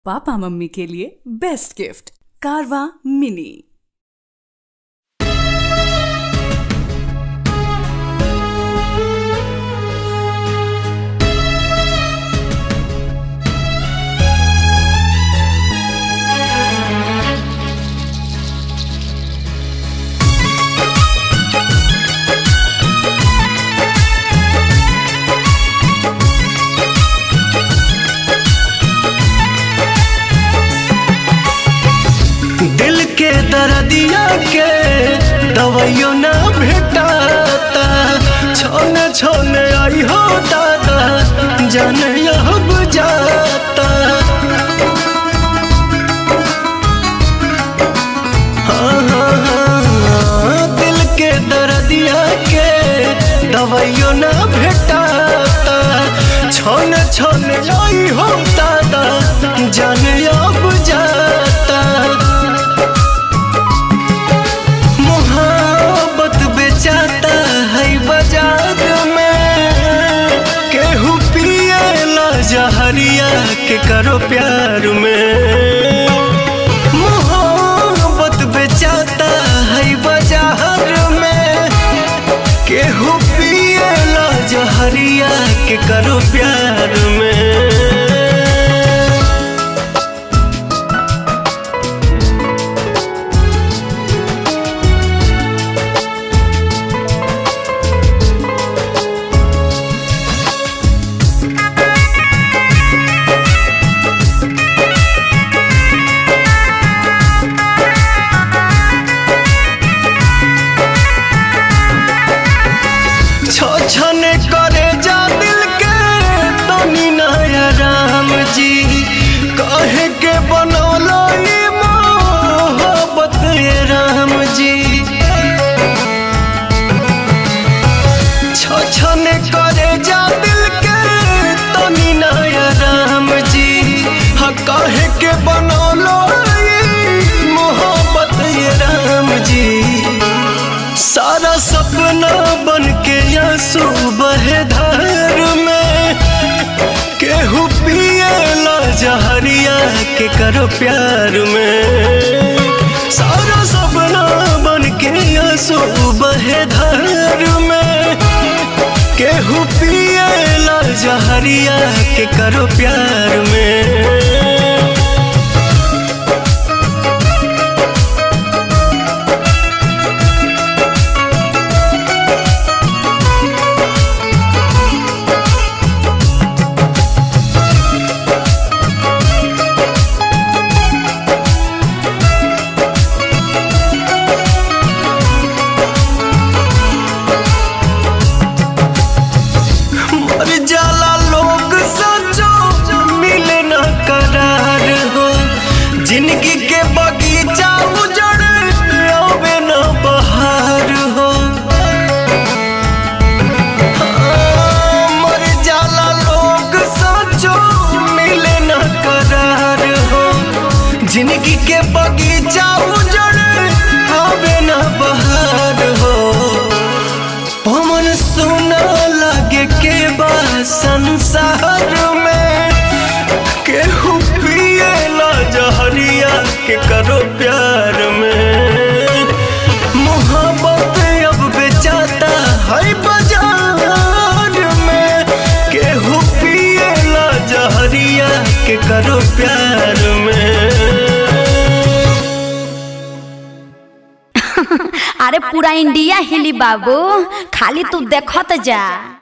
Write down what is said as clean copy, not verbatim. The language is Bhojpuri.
पापा मम्मी के लिए बेस्ट गिफ्ट कारवा मिनी। दिल के दर्दिया के दवाइयों ना भेटाता, छोने छोने आई हो दादा जाने अब जाता। हाँ, दिल के दर्दिया के दवाइयों ना भेटाता, छोने छोने आई हो दादा जाने अब जाता। जाता है बाजार में केहू पिएला जहरिया के करो प्यार में। मोहब्बत बेचाता है बाजार में केहू पिएला जहरिया के करो प्यार में। छने करे जा दिल के तनी नया राम जी, कहे के बनौलो ये मोहब्बत ये राम जी। छने करे जा दिल के तनी नया राम जी, हाँ कहे के बनौलो ये मोहब्बत ये राम जी। सारा सपना बन के आंसू बहे धार में केहू पिएला जहरिया के करो प्यार में। सारा सपना बन के आंसू बहे धार में केहू पिएला जहरिया के करो प्यार में। जाला लोग सचो मिले न करार हो, जिंदगी के बगीचा उजड़ आवे न बहार हो। मर जाला लोग सचो मिले न करार हो, जिंदगी के बगीचा उजड़ आवे न बहार हो। पवन सुना लगे के संसार में केहू पिएला जहरिया के करो प्यार में। मोहब्बत अब बेचाता है बाजार में केहू पिएला जहरिया के करो प्यार में। अरे पूरा इंडिया हिली बाबू, खाली तू देखत जा।